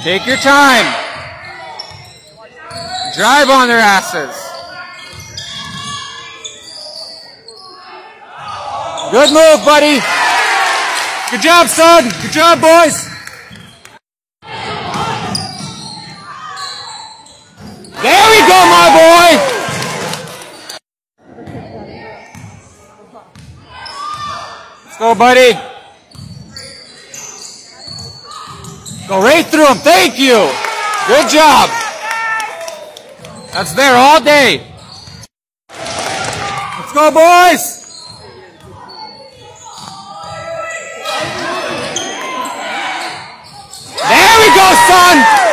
Take your time. Drive on their asses. Good move, buddy. Good job, son. Good job, boys. There we go, my boy. Let's go, buddy. Go right through him. Thank you. Good job. That's there all day. Let's go, boys. There we go, son.